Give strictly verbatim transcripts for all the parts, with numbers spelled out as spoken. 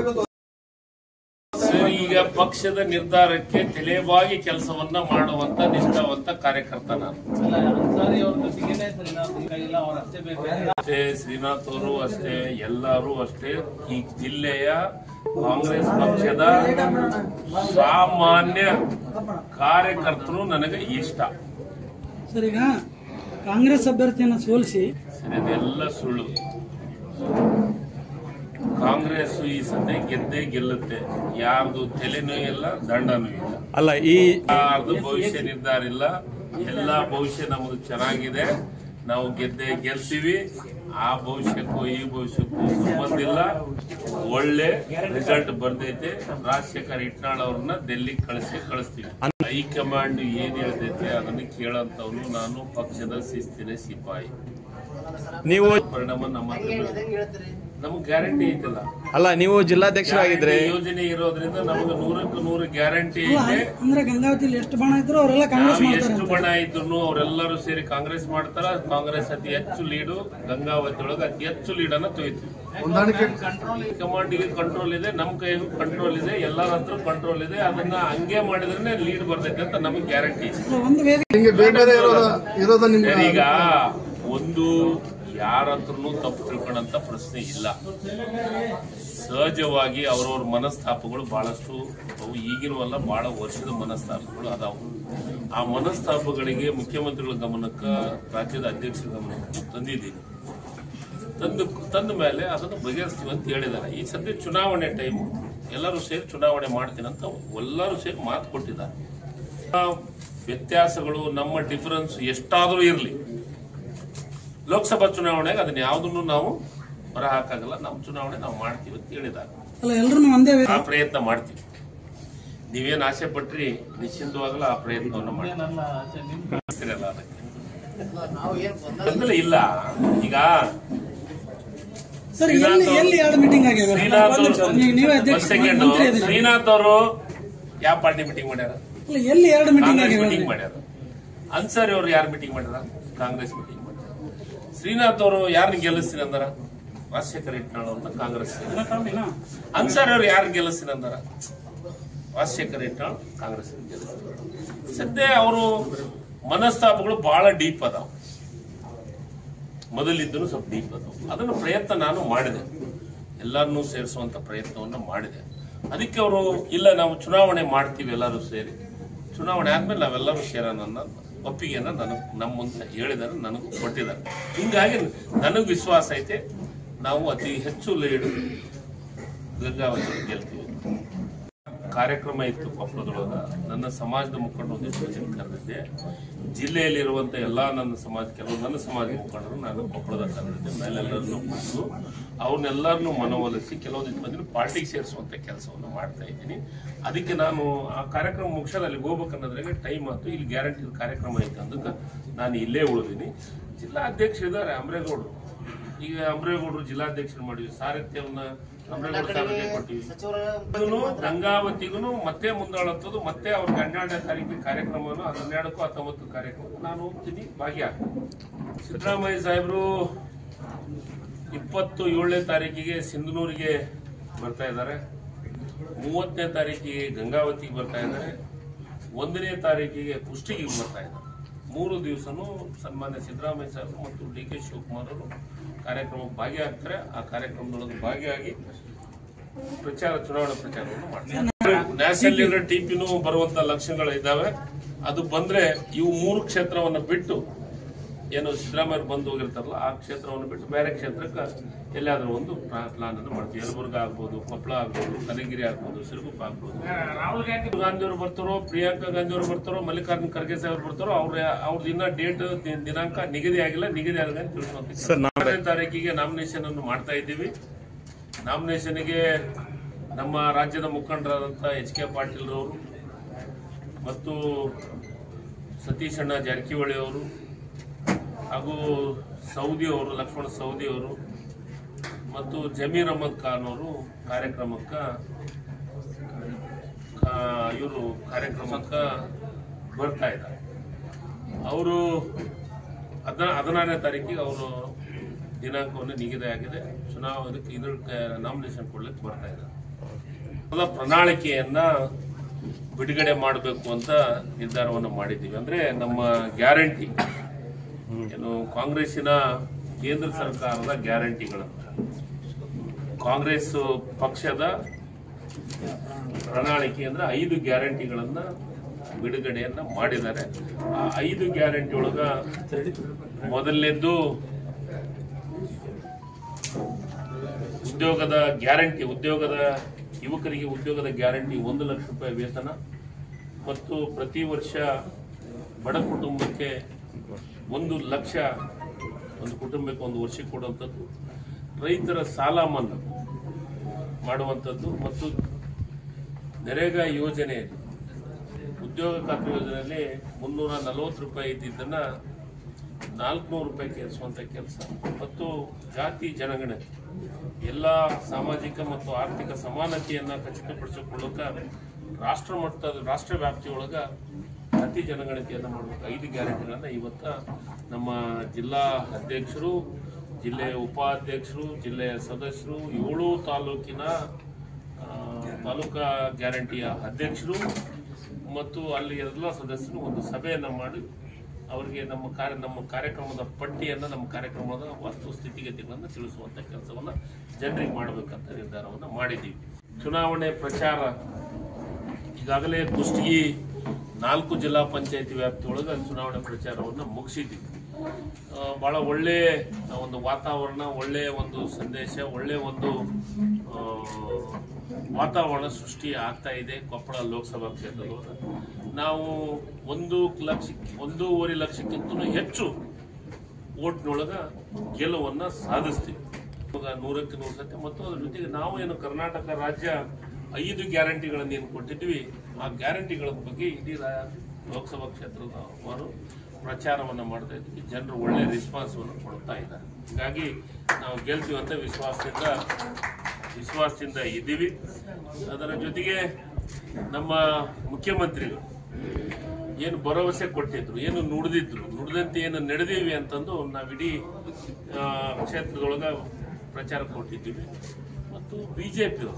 ಈಗ ಪಕ್ಷದ ನಿರ್ಧಾರಕ್ಕೆ ತಲೆಬಾಗಿ ಕೆಲಸವನ್ನ ಮಾಡುವಂತ ನಿಷ್ಠಾವಂತ ಕಾರ್ಯಕರ್ತ ನಾನು. ಅಷ್ಟೇ ಶ್ರೀನಾಥ್ ಅವರು ಅಷ್ಟೇ, ಎಲ್ಲರೂ ಅಷ್ಟೇ. ಈ ಜಿಲ್ಲೆಯ ಕಾಂಗ್ರೆಸ್ ಪಕ್ಷದ ಸಾಮಾನ್ಯ ಕಾರ್ಯಕರ್ತರು ನನಗೆ ಇಷ್ಟ. ಸರ್, ಈಗ ಕಾಂಗ್ರೆಸ್ ಅಭ್ಯರ್ಥಿಯನ್ನು ಸೋಲಿಸಿ ಇದೆಲ್ಲ ಸುಳ್ಳು. ಕಾಂಗ್ರೆಸ್ ಈ ಸದ್ಯ ಗೆದ್ದೇ ಗೆಲ್ಲುತ್ತೆ. ಯಾರ್ದು ತಲೆನೂ ಇಲ್ಲ, ದಂಡನೂ ಇಲ್ಲ. ಅಲ್ಲ, ಈ ಯಾರ್ದು ಭವಿಷ್ಯ ನಿರ್ಧಾರ ಇಲ್ಲ. ಎಲ್ಲಾ ಭವಿಷ್ಯ ನಮ್ದು ಚೆನ್ನಾಗಿದೆ. ನಾವು ಗೆದ್ದೇ ಗೆಲ್ತೀವಿ. ಆ ಭವಿಷ್ಯಕ್ಕೂ ಈ ಭವಿಷ್ಯಕ್ಕೂ ಸಂಬಂಧ ಇಲ್ಲ. ಒಳ್ಳೆ ರಿಸಲ್ಟ್ ಬರ್ದೈತೆ. ರಾಜಶೇಖರ್ ಇಟ್ನಾಳ್ ಅವ್ರನ್ನ ಡೆಲ್ಲಿ ಕಳಿಸಿ ಕಳಿಸ್ತೀವಿ. ಹೈಕಮಾಂಡ್ ಏನ್ ಹೇಳ್ತೈತೆ ಅದನ್ನ ಕೇಳಂತವ್ರು. ನಾನು ಪಕ್ಷದ ಶಿಸ್ತಿನ ಸಿಪಾಯಿ. ನೀವು ಪರಿಣಾಮ ನಮ್ಮ ನಮಗ್ ಗ್ಯಾರಂಟಿ ಐತಿಲ್ಲ. ಅಲ್ಲ, ನೀವು ಜಿಲ್ಲಾಧ್ಯಕ್ಷರಾಗಿದ್ರೆ ಯೋಜನೆ ಇರೋದ್ರಿಂದ ನಮಗೆ ನೂರಕ್ಕೂ ನೂರು ಗ್ಯಾರಂಟಿ ಇದೆ. ಅಂದ್ರೆ ಗಂಗಾವತಿಲಿ ಎಷ್ಟು ಬಣ ಇದ್ರು ಅವರೆಲ್ಲ ಕಾಂಗ್ರೆಸ್ ಎಷ್ಟು ಬಣ ಇದ್ರು ಅವರೆಲ್ಲರೂ ಸೇರಿ ಕಾಂಗ್ರೆಸ್ ಮಾಡ್ತಾರ. ಕಾಂಗ್ರೆಸ್ ಅತಿ ಹೆಚ್ಚು ಲೀಡು ಗಂಗಾವತಿ ಒಳಗೆ ಅತಿ ಹೆಚ್ಚು ಲೀಡ್ ಅನ್ನ ತೊಯ್ತೀವಿ. ಕಮಾಂಡಿಗೆ ಕಂಟ್ರೋಲ್ ಇದೆ, ನಮ್ ಕೈಗೂ ಕಂಟ್ರೋಲ್ ಇದೆ, ಎಲ್ಲರ ಹತ್ರ ಕಂಟ್ರೋಲ್ ಇದೆ. ಅದನ್ನ ಹಂಗೆ ಮಾಡಿದ್ರೆ ಲೀಡ್ ಬರ್ತೈತೆ ಅಂತ ನಮಗೆ ಗ್ಯಾರಂಟಿ ಇದೆ. ಈಗ ಒಂದು ಯಾರ ಹತ್ರನೂ ತಪ್ಪು ತಿಳ್ಕೊಳ್ಳೋಂತ ಪ್ರಶ್ನೆ ಇಲ್ಲ. ಸಹಜವಾಗಿ ಅವರವ್ರ ಮನಸ್ತಾಪಗಳು ಬಹಳಷ್ಟು ಅವು ಈಗಿನವಲ್ಲ, ಬಹಳ ವರ್ಷದ ಮನಸ್ತಾಪಗಳು ಅದಾವು. ಆ ಮನಸ್ತಾಪಗಳಿಗೆ ಮುಖ್ಯಮಂತ್ರಿಗಳ ಗಮನಕ್ಕೆ, ರಾಜ್ಯದ ಅಧ್ಯಕ್ಷರ ಗಮನಕ್ಕೆ ತಂದಿದ್ದೀನಿ. ತಂದು ತಂದ ಮೇಲೆ ಅದನ್ನು ಬಗೆಹರಿಸ್ತೀವಿ ಅಂತ ಹೇಳಿದ್ದಾರೆ. ಈ ಸದ್ಯ ಚುನಾವಣೆ ಟೈಮು, ಎಲ್ಲರೂ ಸೇರಿ ಚುನಾವಣೆ ಮಾಡ್ತೀನಿ ಅಂತ ಎಲ್ಲರೂ ಸೇರಿ ಮಾತು ಕೊಟ್ಟಿದ್ದಾರೆ. ವ್ಯತ್ಯಾಸಗಳು, ನಮ್ಮ ಡಿಫರೆನ್ಸ್ ಎಷ್ಟಾದರೂ ಇರಲಿ, ಲೋಕಸಭಾ ಚುನಾವಣೆಗೆ ಅದನ್ನ ಯಾವುದನ್ನು ನಾವು ಹೊರ ಹಾಕಾಗಲ್ಲ. ನಮ್ಮ ಚುನಾವಣೆ ನಾವು ಮಾಡ್ತೀವಿ ಅಂತ ಹೇಳಿದಾಗ ಆ ಪ್ರಯತ್ನ ಮಾಡ್ತೀವಿ. ನೀವೇನ್ ಆಸೆ ಪಟ್ರಿ ನಿಶ್ಚಿಂತವಾಗಲ್ಲ ಆ ಪ್ರಯತ್ನವನ್ನು ಮಾಡ್ತೀವಿ. ಅದಕ್ಕೆ ಇಲ್ಲ. ಈಗ ಶ್ರೀನಾಥ್ ಅವರು ಯಾವ ಪಾರ್ಟಿ ಮೀಟಿಂಗ್ ಮಾಡ್ಯಾರ? ಮೀಟಿಂಗ್ ಮಾಡ್ಯಾರ. ಅನ್ಸಾರಿ ಅವರು ಯಾರು ಮೀಟಿಂಗ್ ಮಾಡ್ಯಾರ? ಕಾಂಗ್ರೆಸ್ ಮೀಟಿಂಗ್. ಶ್ರೀನಾಥ್ ಅವರು ಯಾರನ್ನ ಗೆಲ್ಲಿಸ್ತೀನಿ ಅಂದಾರ? ರಾಜಶೇಖರ್ ಇಟ್ನಾಳ್ ಅವ್ರನ್ನ ಕಾಂಗ್ರೆಸ್. ಅನ್ಸಾರಿ ಅವ್ರು ಯಾರು ಗೆಲ್ಲಿಸ್ತೀನಿ ಅಂದಾರ? ರಾಜಶೇಖರ್ ಇಟ್ನಾಳ್ ಕಾಂಗ್ರೆಸ್ ಗೆಲ್ಲಿಸ್ತಾರೆ. ಸದ್ಯ ಅವರು ಮನಸ್ತಾಪಗಳು ಬಹಳ ಡೀಪ್ ಅದಾವ. ಮೊದಲಿದ್ದನು ಸ್ವಲ್ಪ ಡೀಪ್ ಅದಾವ. ಅದನ್ನು ಪ್ರಯತ್ನ ನಾನು ಮಾಡಿದೆ, ಎಲ್ಲರನ್ನೂ ಸೇರಿಸುವಂತ ಪ್ರಯತ್ನವನ್ನು ಮಾಡಿದೆ. ಅದಕ್ಕೆ ಅವರು ಇಲ್ಲ ನಾವು ಚುನಾವಣೆ ಮಾಡ್ತೀವಿ ಎಲ್ಲರೂ ಸೇರಿ, ಚುನಾವಣೆ ಆದ್ಮೇಲೆ ನಾವೆಲ್ಲರೂ ಸೇರೋಣ ಅನ್ನೋ ಒಪ್ಪಿಗೆಯನ್ನ ನನಗೆ ನಮ್ಮ ಮುಂದೆ ಹೇಳಿದಾರೆ, ನನಗೂ ಕೊಟ್ಟಿದ್ದಾರೆ. ಹಿಂಗಾಗಿ ನನಗೆ ವಿಶ್ವಾಸ ಐತೆ ನಾವು ಅತಿ ಹೆಚ್ಚು ಲೀಡು ಗಂಗಾವತಿ ಗೆಲ್ತೀವಿ. ಕಾರ್ಯಕ್ರಮ ಇತ್ತು ಕೊಪ್ಪಳದೊಳಗ. ನನ್ನ ಸಮಾಜದ ಮುಖಂಡರು ಕರೆದಿದ್ದೆ. ಜಿಲ್ಲೆಯಲ್ಲಿರುವಂತ ಎಲ್ಲಾ ನನ್ನ ಸಮಾಜ, ಕೆಲವು ನನ್ನ ಸಮಾಜ ಮುಖಂಡರು ನಾನು ಕೊಪ್ಪಳದ ಕರೆದಿದ್ದೆ. ಮೇಲೆಲ್ಲರನ್ನು ಬಂದು ಅವ್ರನ್ನೆಲ್ಲರನ್ನು ಮನವೊಲಿಸಿ ಕೆಲವೊಂದಿಷ್ಟು ಮಂದಿನ ಪಾರ್ಟಿಗೆ ಸೇರಿಸುವಂತ ಕೆಲಸವನ್ನು ಮಾಡ್ತಾ ಇದ್ದೀನಿ. ಅದಕ್ಕೆ ನಾನು ಆ ಕಾರ್ಯಕ್ರಮ ಮುಗಿಸಲು ಅಲ್ಲಿಗೆ ಹೋಗ್ಬೇಕನ್ನೋದ್ರಾಗೆ ಟೈಮ್ ಆಯ್ತು. ಇಲ್ಲಿ ಗ್ಯಾರಂಟಿ ಕಾರ್ಯಕ್ರಮ ಐತೆ ಅದಕ್ಕೆ ನಾನು ಇಲ್ಲೇ ಉಳಿದೀನಿ. ಜಿಲ್ಲಾಧ್ಯಕ್ಷರಿದ್ದಾರೆ ಅಮರೇಗೌಡರು. ಈಗ ಅಮರೇಗೌಡರು ಜಿಲ್ಲಾಧ್ಯಕ್ಷರು ಮಾಡಿದ್ವಿ. ಸಾರಥ್ಯವನ್ನ ಅಮರೇಗೌಡ ಸಾರಥ್ಯ ಕೊಟ್ಟಿವಿ. ಗಂಗಾವತಿಗೂ ಮತ್ತೆ ಮುಂದಾಳತ್ತದು. ಮತ್ತೆ ಅವ್ರಿಗೆ ಹನ್ನೆರಡನೇ ತಾರೀಕಿಗೆ ಕಾರ್ಯಕ್ರಮವನ್ನು ಹನ್ನೆರಡಕ್ಕೂ ಹತ್ತೊಂಬತ್ತು ಕಾರ್ಯಕ್ರಮ ನಾನು ಹೋಗ್ತೀನಿ, ಭಾಗಿಯಾಗ್ತೀನಿ. ಸಿದ್ದರಾಮಯ್ಯ ಸಾಹೇಬರು ಇಪ್ಪತ್ತು ಏಳನೇ ತಾರೀಕಿಗೆ ಸಿಂಧನೂರಿಗೆ ಬರ್ತಾ ಇದ್ದಾರೆ. ಮೂವತ್ತನೇ ತಾರೀಕಿಗೆ ಗಂಗಾವತಿಗೆ ಬರ್ತಾ ಇದ್ದಾರೆ. ಒಂದನೇ ತಾರೀಕಿಗೆ ಕುಷ್ಟಗಿಗೆ ಬರ್ತಾ ಇದ್ದಾರೆ. ಮೂರು ದಿವಸನೂ ಸನ್ಮಾನ್ಯ ಸಿದ್ದರಾಮಯ್ಯ ಸಾಹೇಬರು ಮತ್ತು ಡಿ ಕೆ ಶಿವಕುಮಾರ್ ಅವರು ಕಾರ್ಯಕ್ರಮಕ್ಕೆ ಭಾಗಿಯಾಗ್ತಾರೆ. ಆ ಕಾರ್ಯಕ್ರಮದೊಳಗೆ ಭಾಗಿಯಾಗಿ ಪ್ರಚಾರ, ಚುನಾವಣಾ ಪ್ರಚಾರವನ್ನು ಮಾಡ್ತಾರೆ. ನ್ಯಾಷನಲ್ ಲೀಡರ್ ಟಿಪಿನೂ ಬರುವಂತ ಲಕ್ಷಣಗಳು ಇದ್ದಾವೆ. ಅದು ಬಂದ್ರೆ ಇವು ಮೂರು ಕ್ಷೇತ್ರವನ್ನು ಬಿಟ್ಟು, ಏನು ಸಿದ್ದರಾಮಯ್ಯ ಬಂದು ಹೋಗಿರ್ತಾರಲ್ಲ ಆ ಕ್ಷೇತ್ರವನ್ನು ಬಿಟ್ಟು ಬೇರೆ ಕ್ಷೇತ್ರಕ್ಕೆ ಎಲ್ಲಾದ್ರೂ ಒಂದು ಪ್ಲಾನ್ ಅನ್ನು ಮಾಡ್ತೀವಿ. ಯಲಬುರ್ಗ ಆಗ್ಬೋದು, ಕೊಪ್ಪಳ ಆಗ್ಬೋದು, ಕನಗಿರಿ ಆಗ್ಬೋದು, ಸಿರುಗುಪ್ಪ ಆಗ್ಬೋದು. ರಾಹುಲ್ ಗಾಂಧಿ ಅವರು ಬರ್ತಾರೋ, ಪ್ರಿಯಾಂಕಾ ಗಾಂಧಿ ಅವರು ಬರ್ತಾರೋ, ಮಲ್ಲಿಕಾರ್ಜುನ್ ಖರ್ಗೆ ಸಾಹೇಬ್ ಬರ್ತಾರೋ, ಅವ್ರ ಅವ್ರದ್ದು ಇನ್ನ ಡೇಟ್ ದಿನಾಂಕ ನಿಗದಿ ಆಗಿಲ್ಲ. ನಿಗದಿ ಆದ ತಿಳಿಸುವಂತ ಹತ್ತನೇ ತಾರೀಕಿಗೆ ನಾಮಿನೇಷನ್ ಅನ್ನು ಮಾಡ್ತಾ ಇದ್ದೀವಿ. ನಾಮಿನೇಷನ್ಗೆ ನಮ್ಮ ರಾಜ್ಯದ ಮುಖಂಡರಾದಂಥ ಎಚ್ ಕೆ ಪಾಟೀಲ್ ಅವರು ಮತ್ತು ಸತೀಶ್ ಅಣ್ಣ ಜಾರಕಿಹೊಳಿ ಅವರು ಹಾಗೂ ಸೌದಿ ಅವರು, ಲಕ್ಷ್ಮಣ ಸೌದಿ ಅವರು ಮತ್ತು ಜಮೀರ್ ಅಹಮದ್ ಖಾನ್ ಅವರು ಕಾರ್ಯಕ್ರಮಕ್ಕೆ ಇವರು ಕಾರ್ಯಕ್ರಮಕ್ಕೆ ಬರ್ತಾ ಇದ್ದಾರೆ. ಅವರು ಹದ ಹದಿನಾರನೇ ತಾರೀಕಿಗೆ ಅವರು ದಿನಾಂಕವನ್ನು ನಿಗದಿ ಆಗಿದೆ. ಚುನಾವಣೆಗೆ ಇದ್ರ ನಾಮಿನೇಷನ್ ಕೊಡ್ಲಿಕ್ಕೆ ಬರ್ತಾ ಇದ್ದಾರೆ. ಪ್ರಣಾಳಿಕೆಯನ್ನ ಬಿಡುಗಡೆ ಮಾಡಬೇಕು ಅಂತ ನಿರ್ಧಾರವನ್ನು ಮಾಡಿದ್ದೀವಿ. ಅಂದ್ರೆ ನಮ್ಮ ಗ್ಯಾರಂಟಿ ಏನು ಕಾಂಗ್ರೆಸ್ಸಿನ ಕೇಂದ್ರ ಸರ್ಕಾರದ ಗ್ಯಾರಂಟಿಗಳನ್ನು ಕಾಂಗ್ರೆಸ್ ಪಕ್ಷದ ಪ್ರಣಾಳಿಕೆ ಅಂದ್ರೆ ಐದು ಗ್ಯಾರಂಟಿಗಳನ್ನ ಬಿಡುಗಡೆಯನ್ನ ಮಾಡಿದ್ದಾರೆ. ಆ ಐದು ಗ್ಯಾರಂಟಿ ಒಳಗ ಮೊದಲನೇದ್ದು ಉದ್ಯೋಗದ ಗ್ಯಾರಂಟಿ, ಉದ್ಯೋಗದ ಯುವಕರಿಗೆ ಉದ್ಯೋಗದ ಗ್ಯಾರಂಟಿ ಒಂದು ಲಕ್ಷ ರೂಪಾಯಿ ವೇತನ ಮತ್ತು ಪ್ರತಿ ವರ್ಷ ಬಡ ಕುಟುಂಬಕ್ಕೆ ಒಂದು ಲಕ್ಷ, ಒಂದು ಕುಟುಂಬಕ್ಕೆ ಒಂದು ವರ್ಷಕ್ಕೆ ಕೊಡುವಂಥದ್ದು, ರೈತರ ಸಾಲ ಮನ್ನಾ ಮಾಡುವಂಥದ್ದು ಮತ್ತು ನರೇಗಾ ಯೋಜನೆ, ಉದ್ಯೋಗ ಖಾತ್ರಿ ಯೋಜನೆಯಲ್ಲಿ ಮುನ್ನೂರ ನಲವತ್ತು ರೂಪಾಯಿ ಇದ್ದಿದ್ದನ್ನ ನಾಲ್ಕುನೂರು ರೂಪಾಯಿ ಕೇರಿಸುವಂತ ಕೆಲಸ ಮತ್ತು ಜಾತಿ ಜನಗಣತಿ ಎಲ್ಲ ಸಾಮಾಜಿಕ ಮತ್ತು ಆರ್ಥಿಕ ಸಮಾನತೆಯನ್ನ ಖಚಿತಪಡಿಸಿಕೊಳ್ಳುತ್ತ ರಾಷ್ಟ್ರ ಮಟ್ಟದ ರಾಷ್ಟ್ರ ವ್ಯಾಪ್ತಿಯೊಳಗ ಜಾತಿ ಜನಗಣತಿಯನ್ನ ಮಾಡಬೇಕು. ಐದು ಗ್ಯಾರಂಟಿಗಳನ್ನ ಇವತ್ತ ನಮ್ಮ ಜಿಲ್ಲಾ ಅಧ್ಯಕ್ಷರು, ಜಿಲ್ಲೆಯ ಉಪಾಧ್ಯಕ್ಷರು, ಜಿಲ್ಲೆಯ ಸದಸ್ಯರು, ಏಳು ತಾಲೂಕಿನ ತಾಲೂಕಾ ಗ್ಯಾರಂಟಿಯ ಅಧ್ಯಕ್ಷರು ಮತ್ತು ಅಲ್ಲಿ ಎಲ್ಲ ಸದಸ್ಯರು ಒಂದು ಸಭೆಯನ್ನ ಮಾಡಿ ಅವರಿಗೆ ನಮ್ಮ ಕಾರ್ಯ ನಮ್ಮ ಕಾರ್ಯಕ್ರಮದ ಪಟ್ಟಿಯನ್ನ ನಮ್ಮ ಕಾರ್ಯಕ್ರಮದ ವಸ್ತು ಸ್ಥಿತಿಗತಿಗಳನ್ನು ತಿಳಿಸುವಂತ ಕೆಲಸವನ್ನ ಜನರಿಗೆ ಮಾಡಬೇಕಂತ ನಿರ್ಧಾರವನ್ನ ಮಾಡಿದ್ದೀವಿ. ಚುನಾವಣೆ ಪ್ರಚಾರ ಈಗಾಗಲೇ ಕುಷ್ಟಗಿ ನಾಲ್ಕು ಜಿಲ್ಲಾ ಪಂಚಾಯತಿ ವ್ಯಾಪ್ತಿಯೊಳಗೆ ಚುನಾವಣೆ ಪ್ರಚಾರವನ್ನು ಮುಗಿಸಿದ್ದೀವಿ. ಬಹಳ ಒಳ್ಳೆ ಒಂದು ವಾತಾವರಣ, ಒಳ್ಳೆ ಒಂದು ಸಂದೇಶ, ಒಳ್ಳೆ ಒಂದು ವಾತಾವರಣ ಸೃಷ್ಟಿ ಆಗ್ತಾ ಇದೆ. ಕೊಪ್ಪಳ ಲೋಕಸಭಾ ಕ್ಷೇತ್ರದೊಳಗೆ ನಾವು ಒಂದು ಲಕ್ಷ ಒಂದೂವರೆ ಲಕ್ಷಕ್ಕಿಂತ ಹೆಚ್ಚು ಓಟ್ನೊಳಗ ಗೆಲುವನ್ನ ಸಾಧಿಸ್ತೀವಿ, ನೂರಕ್ಕೆ ನೂರು ಸತ್ಯ. ಮತ್ತು ಅದ್ರ ಜೊತೆಗೆ ನಾವು ಏನು ಕರ್ನಾಟಕ ರಾಜ್ಯ ಐದು ಗ್ಯಾರಂಟಿಗಳನ್ನು ಏನು ಕೊಟ್ಟಿದ್ವಿ, ಆ ಗ್ಯಾರಂಟಿಗಳ ಬಗ್ಗೆ ಇಡೀ ಲೋಕಸಭಾ ಕ್ಷೇತ್ರದವರು ಪ್ರಚಾರವನ್ನು ಮಾಡ್ತಾ ಇದ್ವಿ. ಜನರು ಒಳ್ಳೆ ರೆಸ್ಪಾನ್ಸ್ವನ್ನು ಕೊಡ್ತಾ ಇದ್ದಾರೆ. ಹೀಗಾಗಿ ನಾವು ಗೆಲ್ತೀವಿ ಅಂತ ವಿಶ್ವಾಸದಿಂದ ವಿಶ್ವಾಸದಿಂದ ಇದ್ದೀವಿ. ಅದರ ಜೊತೆಗೆ ನಮ್ಮ ಮುಖ್ಯಮಂತ್ರಿಗಳು ಏನು ಭರವಸೆ ಕೊಟ್ಟಿದ್ರು, ಏನು ನುಡಿದಿದ್ರು, ನುಡಿದಂತೆ ಏನು ನಡೆದೀವಿ ಅಂತಂದು ನಾವಿಡೀ ಕ್ಷೇತ್ರದೊಳಗ ಪ್ರಚಾರ ಕೊಟ್ಟಿದ್ದೀವಿ. ಮತ್ತು ಬಿಜೆಪಿ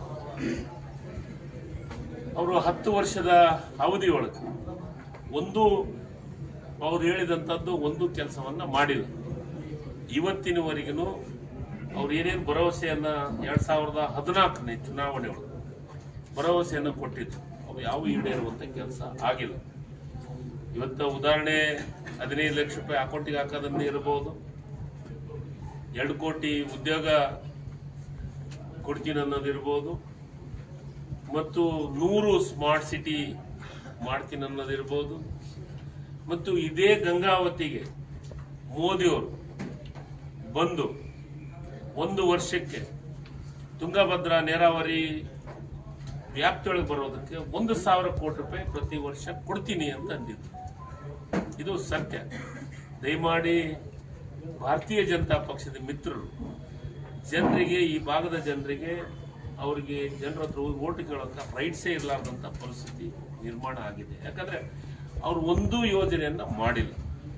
ಅವರು ಹತ್ತು ವರ್ಷದ ಅವಧಿಯೊಳಗೆ ಒಂದು ಅವ್ರು ಹೇಳಿದಂಥದ್ದು ಒಂದು ಕೆಲಸವನ್ನ ಮಾಡಿಲ್ಲ. ಇವತ್ತಿನವರೆಗೂ ಅವ್ರು ಏನೇನು ಭರವಸೆಯನ್ನ ಎರಡ್ ಸಾವಿರದ ಹದಿನಾಲ್ಕನೇ ಚುನಾವಣೆ ಒಳಗೆ ಭರವಸೆಯನ್ನು ಕೊಟ್ಟಿದ್ರು, ಅವು ಯಾವ ಈಡೇರುವಂತ ಕೆಲಸ ಆಗಿಲ್ಲ. ಇವತ್ತ ಉದಾಹರಣೆ ಹದಿನೈದು ಲಕ್ಷ ರೂಪಾಯಿ ಅಕೌಂಟಿಗೆ ಹಾಕೋದನ್ನ ಇರಬಹುದು, ಎರಡು ಕೋಟಿ ಉದ್ಯೋಗ ಕೊಡ್ತೀನಿ ಅನ್ನೋದಿರ್ಬೋದು, ಮತ್ತು ನೂರು ಸ್ಮಾರ್ಟ್ ಸಿಟಿ ಮಾಡ್ತೀನಿ ಅನ್ನೋದಿರ್ಬೋದು. ಮತ್ತು ಇದೇ ಗಂಗಾವತಿಗೆ ಮೋದಿಯವರು ಬಂದು ಒಂದು ವರ್ಷಕ್ಕೆ ತುಂಗಭದ್ರಾ ನೀರಾವರಿ ವ್ಯಾಪ್ತಿಯೊಳಗೆ ಬರೋದಕ್ಕೆ ಒಂದು ಸಾವಿರ ಕೋಟಿ ರೂಪಾಯಿ ಪ್ರತಿ ವರ್ಷ ಕೊಡ್ತೀನಿ ಅಂತ ಅಂದಿದ್ರು. ಇದು ಸತ್ಯ. ದಯಮಾಡಿ ಭಾರತೀಯ ಜನತಾ ಪಕ್ಷದ ಮಿತ್ರರು ಜನರಿಗೆ, ಈ ಭಾಗದ ಜನರಿಗೆ, ಅವರಿಗೆ ಜನರ ಹತ್ರ ಓಟ್ ಕೇಳೋಕೆ ರೈಟ್ಸೇ ಇರಲಾರ್ದಂತ ಪರಿಸ್ಥಿತಿ ನಿರ್ಮಾಣ ಆಗಿದೆ. ಯಾಕಂದ್ರೆ ಅವರು ಒಂದು ಯೋಜನೆಯನ್ನ ಮಾಡಿಲ್ಲ.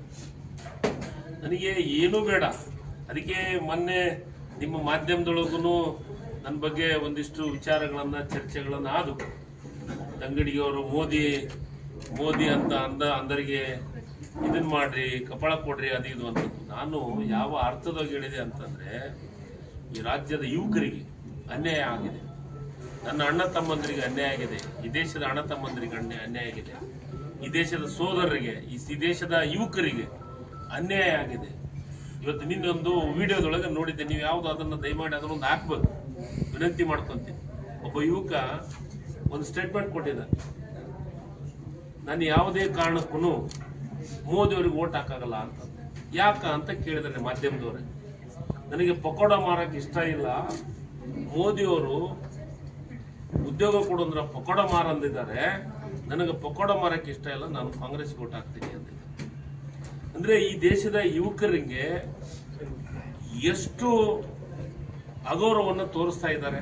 ನನಗೆ ಏನೂ ಬೇಡ, ಅದಕ್ಕೆ ಮೊನ್ನೆ ನಿಮ್ಮ ಮಾಧ್ಯಮದೊಳಗೂ ನನ್ನ ಬಗ್ಗೆ ಒಂದಿಷ್ಟು ವಿಚಾರಗಳನ್ನ ಚರ್ಚೆಗಳನ್ನ ಆದವು. ತಂಗಡಿಯವರು ಮೋದಿ ಮೋದಿ ಅಂತ ಅಂದ ಅಂದರಿಗೆ ಇದನ್ ಮಾಡ್ರಿ, ಕಪಾಳ ಕೊಡ್ರಿ, ಅದು ಇದು ಅಂತ. ನಾನು ಯಾವ ಅರ್ಥದಾಗ ಹೇಳಿದೆ ಅಂತಂದ್ರೆ, ಈ ರಾಜ್ಯದ ಯುವಕರಿಗೆ ಅನ್ಯಾಯ ಆಗಿದೆ, ನನ್ನ ಅಣ್ಣ ತಮ್ಮಂದರಿಗೆ ಅನ್ಯಾಯ ಆಗಿದೆ, ಈ ದೇಶದ ಅಣ್ಣ ತಮ್ಮಂದರಿಗೆ ಅನ್ಯಾಯ ಆಗಿದೆ, ಈ ದೇಶದ ಸೋದರರಿಗೆ, ಈ ದೇಶದ ಯುವಕರಿಗೆ ಅನ್ಯಾಯ ಆಗಿದೆ. ಇವತ್ತು ನಿನ್ನೊಂದು ವಿಡಿಯೋದೊಳಗೆ ನೋಡಿದ್ದೆ, ನೀವು ಯಾವ್ದು ಅದನ್ನ ದಯಮಾಡಿ ಅದನ್ನೊಂದು ಹಾಕ್ಬೇಕು, ವಿನಂತಿ ಮಾಡ್ಕೊಂತೀನಿ. ಒಬ್ಬ ಯುವಕ ಒಂದು ಸ್ಟೇಟ್ಮೆಂಟ್ ಕೊಟ್ಟಿದ್ದ, ನಾನು ಯಾವುದೇ ಕಾರಣಕ್ಕೂ ಮೋದಿ ಅವ್ರಿಗೆ ಓಟ್ ಹಾಕಾಗಲ್ಲ ಅಂತ. ಯಾಕ ಅಂತ ಕೇಳಿದ್ರೆ ಮಾಧ್ಯಮದವ್ರೆ, ನನಗೆ ಪಕೋಡ ಮಾರಕ್ಕೆ ಇಷ್ಟ ಇಲ್ಲ, ಮೋದಿಯವರು ಉದ್ಯೋಗ ಕೊಡೋದ್ರ ಪಕೋಡ ಮಾರ ಅಂದಿದ್ದಾರೆ, ನನಗೆ ಪಕೋಡ ಮಾರಕ್ಕೆ ಇಷ್ಟ ಇಲ್ಲ, ನಾನು ಕಾಂಗ್ರೆಸ್ ಓಟ್ ಹಾಕ್ತೀನಿ ಅಂತ. ಅಂದ್ರೆ ಈ ದೇಶದ ಯುವಕರಿಗೆ ಎಷ್ಟು ಅಗೌರವವನ್ನು ತೋರಿಸ್ತಾ ಇದ್ದಾರೆ.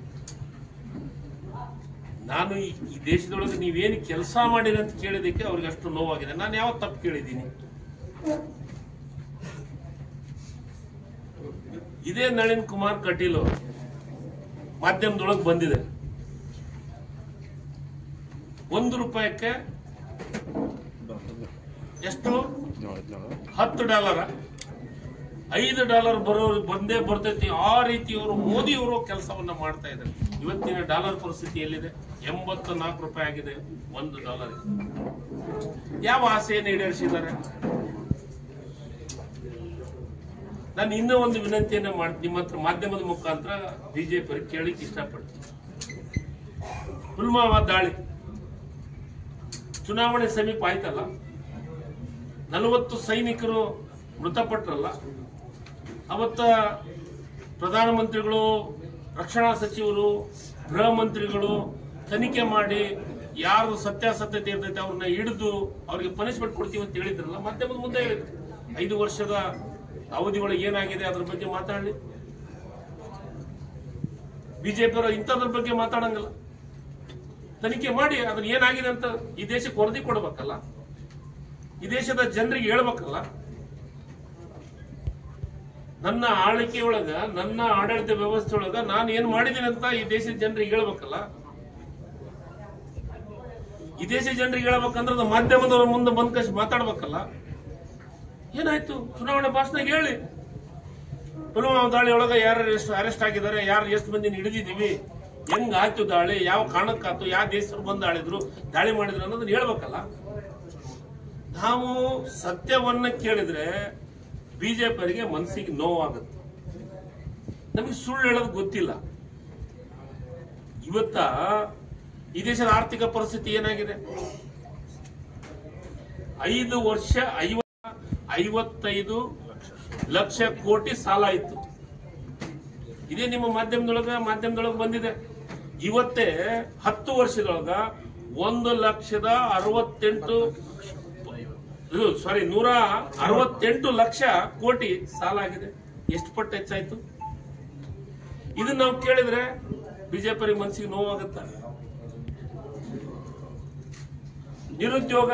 ನಾನು ಈ ದೇಶದೊಳಗೆ ನೀವೇನು ಕೆಲಸ ಮಾಡಿರಿ ಅಂತ ಕೇಳಿದಕ್ಕೆ ಅವ್ರಿಗೆ ಅಷ್ಟು ನೋವಾಗಿದೆ. ನಾನು ಯಾವ ತಪ್ಪು ಕೇಳಿದ್ದೀನಿ? ಇದೇ ನಳಿನ್ ಕುಮಾರ್ ಕಟೀಲ್ ಮಾಧ್ಯಮದೊಳಗೆ ಬಂದಿದೆ, ಒಂದು ರೂಪಾಯಿಗೆ ಎಷ್ಟು? ಹತ್ತು ಡಾಲರ್ ಐದು ಡಾಲರ್ ಬರೋ ಬಂದೇ ಬರ್ತೈತಿ. ಆ ರೀತಿ ಅವರು ಮೋದಿ ಅವರು ಕೆಲಸವನ್ನ ಮಾಡ್ತಾ ಇದ್ದಾರೆ. ಇವತ್ತಿನ ಡಾಲರ್ ಪರಿಸ್ಥಿತಿ ಎಲ್ಲಿದೆ? ಎಂಬತ್ತು ನಾಲ್ಕು ರೂಪಾಯಿ ಆಗಿದೆ ಒಂದು ಡಾಲರ್. ಯಾವ ಆಸೆಯನ್ನು ಈಡೇರಿಸಿದ್ದಾರೆ? ನಾನು ಇನ್ನೂ ಒಂದು ವಿನಂತಿಯನ್ನ ಮಾಡ್ತೀನಿ, ನಿಮ್ಮ ಹತ್ರ ಮಾಧ್ಯಮದ ಮುಖಾಂತರ ಬಿಜೆಪಿ ಕೇಳಿಕ್ ಇಷ್ಟಪಡ್ತೀನಿ. ಪುಲ್ವಾಮಾ ದಾಳಿ ಚುನಾವಣೆ ಸಮೀಪ ಆಯ್ತಲ್ಲ, ನಲವತ್ತು ಸೈನಿಕರು ಮೃತಪಟ್ಟರಲ್ಲ, ಅವತ್ತ ಪ್ರಧಾನಮಂತ್ರಿಗಳು, ರಕ್ಷಣಾ ಸಚಿವರು, ಗೃಹ ಮಂತ್ರಿಗಳು ತನಿಖೆ ಮಾಡಿ ಯಾರು ಸತ್ಯಾಸತ್ಯತೆ ಇರ್ತೈತೆ ಅವ್ರನ್ನ ಹಿಡಿದು ಅವ್ರಿಗೆ ಪನಿಷ್ಮೆಂಟ್ ಕೊಡ್ತೀವಿ ಅಂತ ಹೇಳಿದ್ರಲ್ಲ, ಮಾಧ್ಯಮದ ಮುಂದೆ ಹೇಳಿದ್ರು. ಐದು ವರ್ಷದ ಅವಧಿ ಒಳಗೆ ಏನಾಗಿದೆ ಅದ್ರ ಬಗ್ಗೆ ಮಾತಾಡಲಿ. ಬಿಜೆಪಿಯವರು ಇಂಥದ್ರ ಬಗ್ಗೆ ಮಾತಾಡಂಗಲ್ಲ. ತನಿಖೆ ಮಾಡಿ ಅದ್ರ ಏನಾಗಿದೆ ಅಂತ ಈ ದೇಶಕ್ಕೆ ವರದಿ ಕೊಡ್ಬೇಕಲ್ಲ, ಈ ದೇಶದ ಜನರಿಗೆ ಹೇಳ್ಬೇಕಲ್ಲ. ನನ್ನ ಆಳ್ವಿಕೆಯೊಳಗ, ನನ್ನ ಆಡಳಿತ ವ್ಯವಸ್ಥೆ ಒಳಗ ನಾನು ಏನ್ ಮಾಡಿದ್ದೀನಿ ಅಂತ ಈ ದೇಶದ ಜನರಿಗೆ ಹೇಳ್ಬೇಕಲ್ಲ. ಈ ದೇಶದ ಜನರಿಗೆ ಹೇಳ್ಬೇಕಂದ್ರೆ ಮಾಧ್ಯಮದವರ ಮುಂದೆ ಬಂದ್ ಕಷ್ಟ ಮಾತಾಡ್ಬೇಕಲ್ಲ. ಏನಾಯ್ತು? ಚುನಾವಣೆ ಭಾಷಣದಾಗ ಹೇಳಿ. ಪುಲ್ವಾಮಾ ದಾಳಿ ಒಳಗ ಯಾರು ಎಷ್ಟು ಅರೆಸ್ಟ್ ಆಗಿದ್ದಾರೆ, ಯಾರು ಎಷ್ಟು ಮಂದಿನ ಹಿಡಿದಿದ್ದೀವಿ, ಹೆಂಗ್ ಆಯ್ತು ದಾಳಿ, ಯಾವ ಕಾರಣಕ್ಕಾಯ್ತು, ಯಾವ ದೇಶರು ಬಂದು ಆಳಿದ್ರು, ದಾಳಿ ಮಾಡಿದ್ರು ಅನ್ನೋದನ್ನ ಹೇಳ್ಬೇಕಲ್ಲ. ನಾವು ಸತ್ಯವನ್ನ ಕೇಳಿದ್ರೆ ಬಿಜೆಪಿಯವರಿಗೆ ಮನಸ್ಸಿಗೆ ನೋವಾಗುತ್ತೆ. ನಮಗೆ ಸುಳ್ಳು ಹೇಳೋದು ಗೊತ್ತಿಲ್ಲ. ಇವತ್ತ ಈ ದೇಶದ ಆರ್ಥಿಕ ಪರಿಸ್ಥಿತಿ ಏನಾಗಿದೆ? ಐದು ವರ್ಷ ಐವತ್ತ ಐವತ್ತೈದು ಲಕ್ಷ ಕೋಟಿ ಸಾಲ ಇತ್ತು. ಇದೇ ನಿಮ್ಮ ಮಾಧ್ಯಮದೊಳಗ ಮಾಧ್ಯಮದೊಳಗೆ ಬಂದಿದೆ. ಇವತ್ತೇ ಹತ್ತು ವರ್ಷದೊಳಗ ಒಂದು ಲಕ್ಷದ ಅರವತ್ತೆಂಟು ಸಾರಿ ನೂರ ಅರವತ್ತೆಂಟು ಲಕ್ಷ ಕೋಟಿ ಸಾಲ ಆಗಿದೆ. ಎಷ್ಟು ಪಟ್ಟು ಹೆಚ್ಚಾಯ್ತು? ಇದನ್ನ ನಾವು ಕೇಳಿದ್ರೆ ಬಿಜೆಪಿ ಮನಸ್ಸಿಗೆ ನೋವಾಗುತ್ತ. ನಿರುದ್ಯೋಗ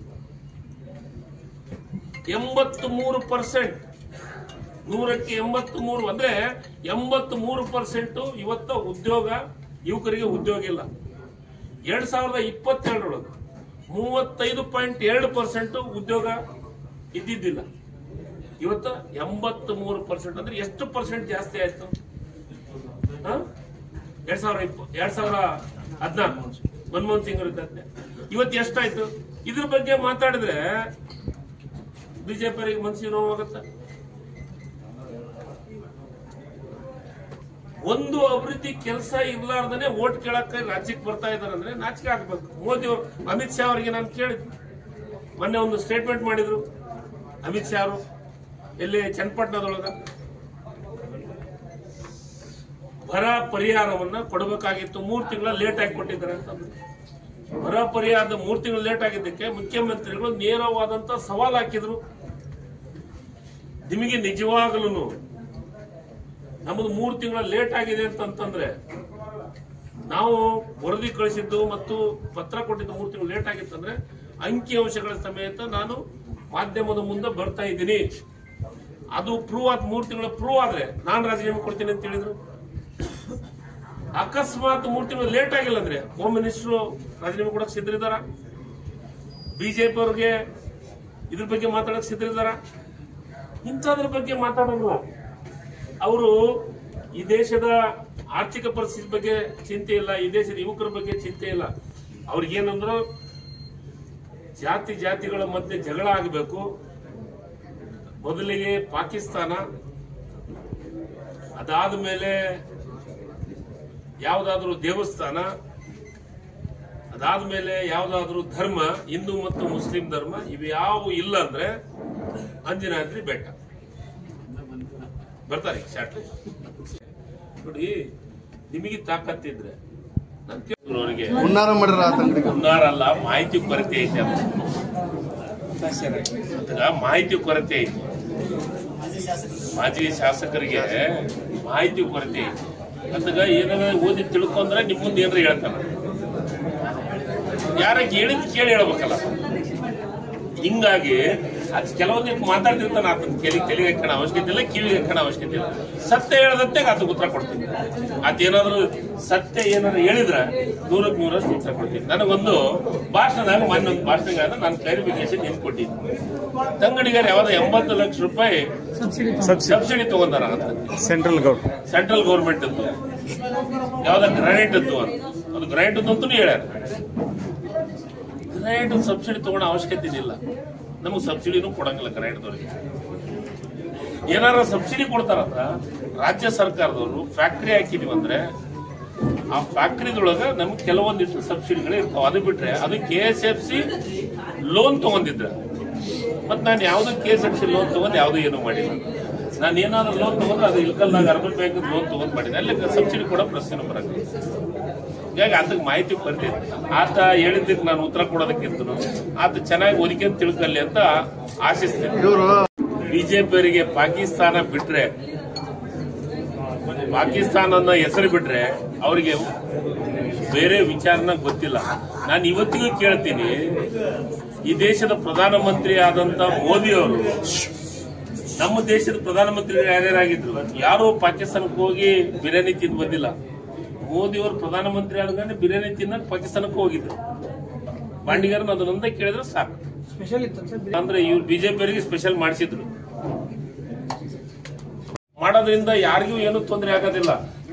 ಎಂಬತ್ತು ಮೂರು ಪರ್ಸೆಂಟ್, ನೂರಕ್ಕೆ ಎಂಬತ್ತು ಮೂರು ಅಂದ್ರೆ ಎಂಬತ್ತು ಮೂರು ಪರ್ಸೆಂಟ್ ಇವತ್ತ ಉದ್ಯೋಗ, ಯುವಕರಿಗೆ ಉದ್ಯೋಗ ಇಲ್ಲ. ಎರಡ್ ಸಾವಿರದ ಇಪ್ಪತ್ತೆರಡರೊಳಗೆ ಮೂವತ್ತೈದು ಪಾಯಿಂಟ್ ಎರಡು ಪರ್ಸೆಂಟ್ ಉದ್ಯೋಗ ಇದ್ದಿದ್ದಿಲ್ಲ. ಇವತ್ತು ಎಂಬತ್ತು ಮೂರು ಪರ್ಸೆಂಟ್ ಅಂದ್ರೆ ಎಷ್ಟು ಪರ್ಸೆಂಟ್ ಜಾಸ್ತಿ ಆಯ್ತು? ಎರಡ್ ಸಾವಿರ ಇಪ್ಪ ಎರಡ್ ಸಾವಿರ ಹದಿನಾಲ್ಕು ಮನಮೋಹನ್ ಸಿಂಗ್ ಇದ್ದಂತೆ ಇವತ್ತು ಎಷ್ಟಾಯ್ತು? ಇದ್ರ ಬಗ್ಗೆ ಮಾತಾಡಿದ್ರೆ ಬಿಜೆಪಿ ಮನಸ್ಸಿಗೆ ನೋವಾಗುತ್ತೆ. ಒಂದು ಅಭಿವೃದ್ಧಿ ಕೆಲಸ ಇರ್ಲಾರ್ದನೆ ಓಟ್ ಕೇಳಕ್ಕೆ ರಾಜ್ಯಕ್ಕೆ ಬರ್ತಾ ಇದ್ದಾರೆ ಅಂದ್ರೆ ನಾಚಿಕೆ ಆಗ್ಬೇಕು. ಮೋದಿ ಅವರು, ಅಮಿತ್ ಶಾ ಅವರಿಗೆ ನಾನು ಕೇಳಿದ್ದೆ, ಮೊನ್ನೆ ಒಂದು ಸ್ಟೇಟ್ಮೆಂಟ್ ಮಾಡಿದ್ರು ಅಮಿತ್ ಶಾ ಅವರು, ಎಲ್ಲಿ ಚನ್ನಪಟ್ಟಣದೊಳಗ ಬರ ಪರಿಹಾರವನ್ನ ಕೊಡಬೇಕಾಗಿತ್ತು, ಮೂರು ತಿಂಗಳ ಲೇಟ್ ಆಗಿ ಕೊಟ್ಟಿದ್ದಾರೆ ಅಂತ. ಬರ ಪರಿಹಾರದ ಮೂರು ತಿಂಗಳು ಲೇಟ್ ಆಗಿದ್ದಕ್ಕೆ ಮುಖ್ಯಮಂತ್ರಿಗಳು ನೇರವಾದಂತ ಸವಾಲ್ ಹಾಕಿದ್ರು. ನಿಮಗೆ ನಿಜವಾಗಲೂ ನಮ್ಮದು ಮೂರು ತಿಂಗಳ ಲೇಟ್ ಆಗಿದೆ ಅಂತಂದ್ರೆ, ನಾವು ವರದಿ ಕಳಿಸಿದ್ದು ಮತ್ತು ಪತ್ರ ಕೊಟ್ಟಿದ್ದು ಮೂರು ತಿಂಗಳು ಲೇಟ್ ಆಗಿತ್ತಂದ್ರೆ ಅಂಕಿ ಅಂಶಗಳ ಸಮೇತ ನಾನು ಮಾಧ್ಯಮದ ಮುಂದೆ ಬರ್ತಾ ಇದ್ದೀನಿ. ಅದು ಪ್ರೂವ್ ಆದ ಮೂರು ತಿಂಗಳ ಪ್ರೂವ್ ಆದ್ರೆ ನಾನು ರಾಜೀನಾಮೆ ಕೊಡ್ತೀನಿ ಅಂತ ಹೇಳಿದ್ರು. ಅಕಸ್ಮಾತ್ ಮೂರು ತಿಂಗಳು ಲೇಟ್ ಆಗಿಲ್ಲ ಅಂದ್ರೆ ಹೋಮ್ ಮಿನಿಸ್ಟರ್ ರಾಜೀನಾಮೆ ಕೊಡಕ್ ಸಿದ್ಧರಿದ್ದಾರ? ಬಿಜೆಪಿ ಅವ್ರಿಗೆ ಇದ್ರ ಬಗ್ಗೆ ಮಾತಾಡಕ್ ಸಿದ್ಧರಿದ್ದಾರ? ಇಂಥದ್ರ ಬಗ್ಗೆ ಮಾತಾಡಲ್ಲ ಅವರು. ಈ ದೇಶದ ಆರ್ಥಿಕ ಪರಿಸ್ಥಿತಿ ಬಗ್ಗೆ ಚಿಂತೆ ಇಲ್ಲ, ಈ ದೇಶದ ಯುವಕರ ಬಗ್ಗೆ ಚಿಂತೆ ಇಲ್ಲ. ಅವ್ರಿಗೇನಂದ್ರು ಜಾತಿ ಜಾತಿಗಳ ಮಧ್ಯೆ ಜಗಳ ಆಗಬೇಕು, ಮೊದಲಿಗೆ ಪಾಕಿಸ್ತಾನ, ಅದಾದ ಮೇಲೆ ಯಾವುದಾದ್ರೂ ದೇವಸ್ಥಾನ, ಅದಾದ ಮೇಲೆ ಯಾವುದಾದ್ರೂ ಧರ್ಮ, ಹಿಂದೂ ಮತ್ತು ಮುಸ್ಲಿಂ ಧರ್ಮ, ಇವು ಯಾವ ಇಲ್ಲ ಅಂದ್ರೆ ಅಂಜನಾದ್ರಿ ಬೆಟ್ಟ ಬರ್ತಾರೆ ಶಾಟ್. ನೋಡಿ, ನಿಮಗೆ ತಾಕತ್ತಿದ್ರೆ ಅವರಿಗೆ ಹುನ್ನಾರಲ್ಲ, ಮಾಹಿತಿ ಕೊರತೆ ಐತೆ. ಮಾಹಿತಿ ಕೊರತೆ ಐತಿ. ಮಾಜಿ ಶಾಸಕರಿಗೆ ಮಾಹಿತಿ ಕೊರತೆ ಐತಿ. ಅದಾಗ ಏನಾರ ಓದಿ ತಿಳ್ಕೊಂಡ್ರೆ ನಿಮ್ಮ ಮುಂದೆ ಏನಾರ ಹೇಳ್ತಾರ, ಯಾರ ಹೇಳಿದ್ ಕೇಳಿ ಹೇಳ್ಬೇಕಲ್ಲ. ಹಿಂಗಾಗಿ ಅದು ಕೆಲವೊಂದಿಷ್ಟು ಮಾತಾಡ್ತಿರ್ತಾನೆ ಆತನ ಕೆಲಿ ತೆಲಿಗೆ ಹಾಕೋಣ ಅವಶ್ಯಕತೆ ಇಲ್ಲ, ಕಿವಿಗೆ ಹಾಕೋಣ ಅವಶ್ಯಕತೆ ಇಲ್ಲ. ಸತ್ಯ ಹೇಳದಂತೆ ಆತಗೆ ಉತ್ತರ ಕೊಡ್ತೀನಿ. ಅದೇನಾದ್ರು ಸತ್ಯ ಏನಾದ್ರು ಹೇಳಿದ್ರೆ ನೂರಕ್ಕೆ ನೂರಷ್ಟು ಉತ್ತರ ಕೊಡ್ತೀನಿ. ನನಗೊಂದು ಭಾಷಣದಾಗ ಮೊನ್ನೆ ಒಂದು ಭಾಷಣಗಾದ ನಾನು ಕ್ಲಾರಿಫಿಕೇಶನ್ ಏನ್ ಕೊಟ್ಟಿದ್ದೆ. ತಂಗಡಿಗಾರ ಯಾವ್ದು ಎಂಬತ್ತು ಲಕ್ಷ ರೂಪಾಯಿ ಸಬ್ಸಿಡಿ ತಗೊಂಡಾರ ಅಂತ ಸೆಂಟ್ರಲ್ ಗೌರ್ಮೆಂಟ್ ಸೆಂಟ್ರಲ್ ಗೌರ್ಮೆಂಟ್ ಅಂತ ಯಾವ್ದ ಗ್ರಾನೈಟ್ ಅಂತ ಅದು ಗ್ರಾನೈಟ್ ಅಂತೂ ಹೇಳ್ಯಾರ. ಗ್ರಾನೈಟ್ ಸಬ್ಸಿಡಿ ತಗೊಳ್ಳೋ ಅವಶ್ಯಕತೆ ಇಲ್ಲ. ನಮಗೆ ಸಬ್ಸಿಡಿನೂ ಕೊಡಂಗಿಲ್ಲ ಗ್ರಾನೈಟ್ದವ್ರಿಗೆ. ಏನಾರ ಸಬ್ಸಿಡಿ ಕೊಡ್ತಾರಂದ್ರ ರಾಜ್ಯ ಸರ್ಕಾರದವರು ಫ್ಯಾಕ್ಟರಿ ಹಾಕಿದೀವಿ ಅಂದ್ರೆ ಆ ಫ್ಯಾಕ್ಟರಿದೊಳಗ ನಮ್ಗೆ ಕೆಲವೊಂದಿಷ್ಟು ಸಬ್ಸಿಡಿಗಳು ಇರ್ತಾವ. ಅದು ಬಿಟ್ರೆ ಅದು K S F C loan ತಗೊಂಡಿದ್ರೆ ಮತ್ ನಾನು ಯಾವ್ದು K S F C loan ತಗೊಂಡ್ ಯಾವ್ದು ಏನು ಮಾಡಿಲ್ಲ. ನಾನು ಏನಾದ್ರು ಲೋನ್ ತಗೊಂಡ್ರೆ ಅದು ಇಲ್ಕಲ್ದಾಗ ಅರ್ಬನ್ ಬ್ಯಾಂಕ್ ಲೋನ್ ತಗೊಂಡ್ ಮಾಡಿದೆ, ಅಲ್ಲಿ ಸಬ್ಸಿಡಿ ಕೊಡೋ ಪ್ರಶ್ನೆ ಬರಂಗಿಲ್ಲ. ಹೀಗಾಗಿ ಆತಗೆ ಮಾಹಿತಿ ಬರ್ತಿದೆ. ಆತ ಹೇಳಿದ್ದಕ್ಕೆ ನಾನು ಉತ್ತರ ಕೊಡೋದಕ್ಕಿಂತ ಆತ ಚೆನ್ನಾಗಿ ಒದಕ್ಕೆ ತಿಳ್ಕಲ್ಲಿ ಅಂತ ಆಶಿಸ್ತೇನೆ. ಬಿಜೆಪಿಯವರಿಗೆ ಪಾಕಿಸ್ತಾನ ಬಿಟ್ರೆ, ಪಾಕಿಸ್ತಾನ ಅನ್ನೋ ಹೆಸರು ಬಿಟ್ರೆ ಅವರಿಗೆ ಬೇರೆ ವಿಚಾರನ ಗೊತ್ತಿಲ್ಲ. ನಾನು ಇವತ್ತಿಗೂ ಕೇಳ್ತೀನಿ, ಈ ದೇಶದ ಪ್ರಧಾನಮಂತ್ರಿ ಆದಂತ ಮೋದಿ ಅವರು ನಮ್ಮ ದೇಶದ ಪ್ರಧಾನಮಂತ್ರಿ ಯಾರ್ಯಾರಾಗಿದ್ರು ಯಾರು ಪಾಕಿಸ್ತಾನಕ್ಕೆ ಹೋಗಿ ಬಿರಿಯಾನಿ ತಿಂದು ಬಂದಿಲ್ಲ. ಮೋದಿ ಅವರು ಪ್ರಧಾನಮಂತ್ರಿ ಆದ್ರೆ ಬಿರಿಯಾನಿ ತಿನ್ನಕ್ ಪಾಕಿಸ್ತಾನಕ್ಕೆ ಹೋಗಿದ್ರು. ಬಾಂಡಿಗಾರನ ಅದನ್ನೊಂದೇ ಕೇಳಿದ್ರೆ ಸಾಕು. ಸ್ಪೆಷಲ್ ಇತ್ತು ಅಂದ್ರೆ ಇವ್ರು ಬಿಜೆಪಿಯವರಿಗೆ ಸ್ಪೆಷಲ್ ಮಾಡಿಸಿದ್ರು. ಮಾಡೋದ್ರಿಂದ ಯಾರಿಗೂ ಏನು ತೊಂದರೆ ಆಗೋದಿಲ್ಲ.